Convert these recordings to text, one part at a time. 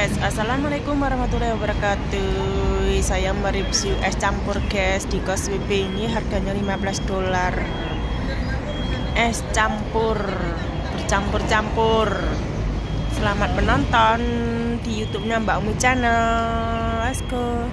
guys, assalamualaikum warahmatullahi wabarakatuh. Saya mereview es campur guys di Kos WP. Ini harganya $15. Es campur bercampur-campur. Selamat menonton di YouTube-nya Mbak Umi Channel. Let's go.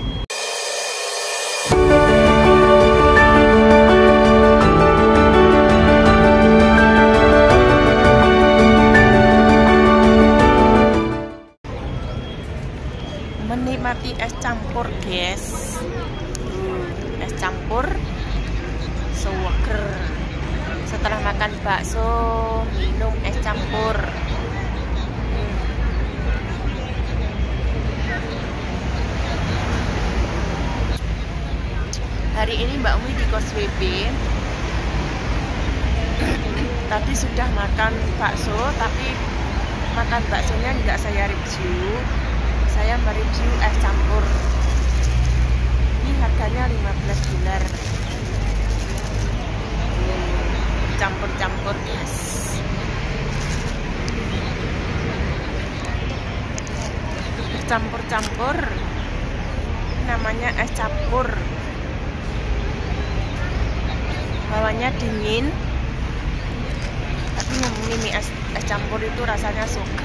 Menikmati es campur guys. Es campur seger. Setelah makan bakso minum es campur. Hari ini Mbak Umi di Kos WP. Tadi sudah makan bakso, tapi makan baksonya nggak saya review. Saya mereview es campur. Ini harganya $15. Campur-campur guys. Campur-campur. Namanya es campur. Bawahnya dingin. Tapi ini es campur itu rasanya suka.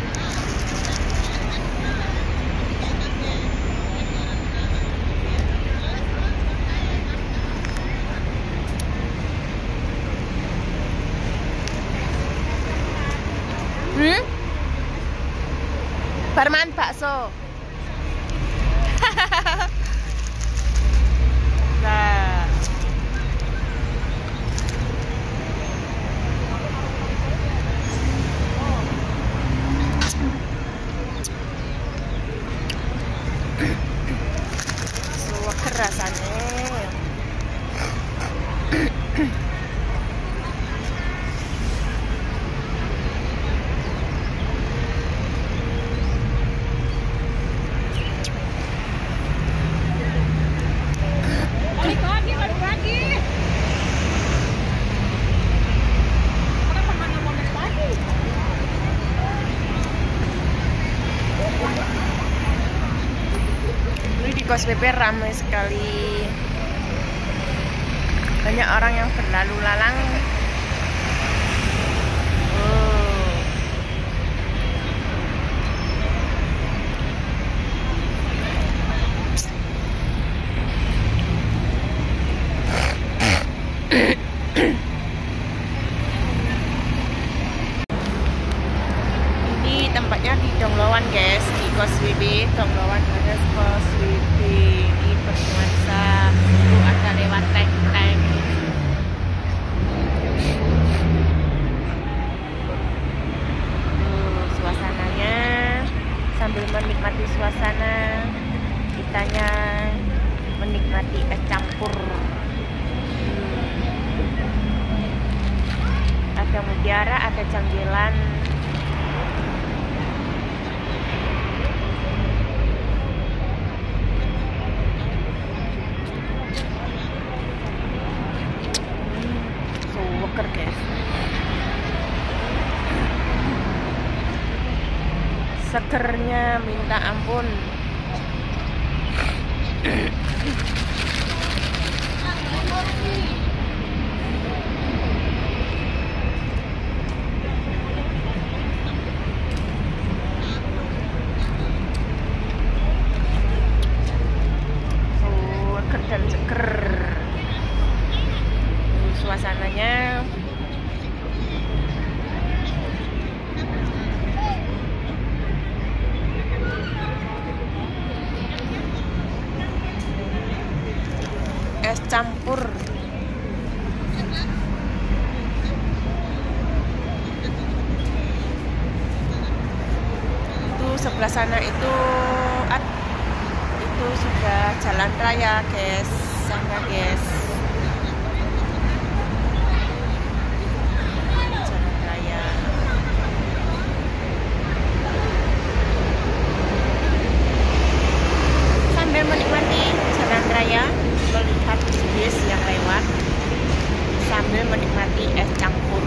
Barman bakso. Nah. Seger rasanya. Di Kos WP ramai sekali, banyak orang yang berlalu lalang. Ini tempatnya di Donglowan guys, di Kos WP Donglowan guys, Kos WP. Ini bernuansa itu ada lewat tank-tank. Suasananya sambil menikmati suasana, kitanya menikmati es campur. Ada mutiara, ada janggilan. Guys, segernya minta ampun. Seger dan seger. Suasananya es campur. Itu sebelah sana itu sudah jalan raya guys, sana guys. Jalan raya. Sambil menikmati jalan raya, melihat bis yang lewat, sambil menikmati es campur.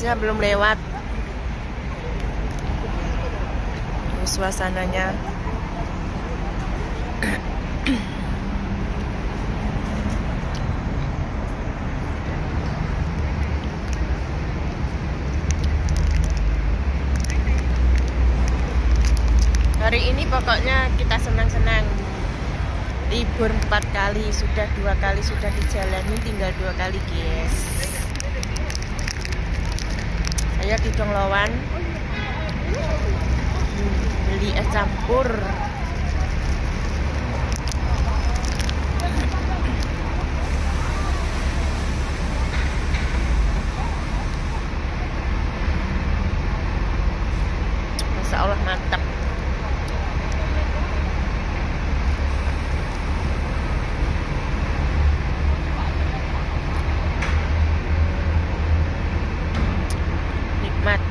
busnya belum lewat. Suasananya hari ini pokoknya kita senang-senang. Libur 4 kali, sudah 2 kali sudah dijalani, tinggal 2 kali guys. Saya di Donglowan beli es campur. Masya Allah mantap. Nikmat.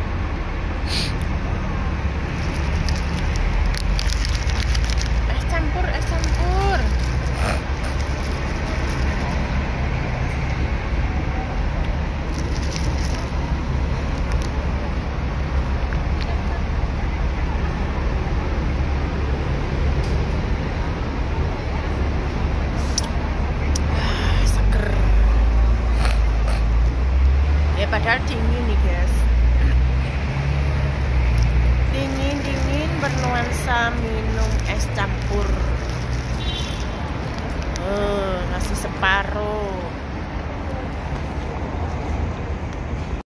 Es campur, es campur. Seger. Ya padahal di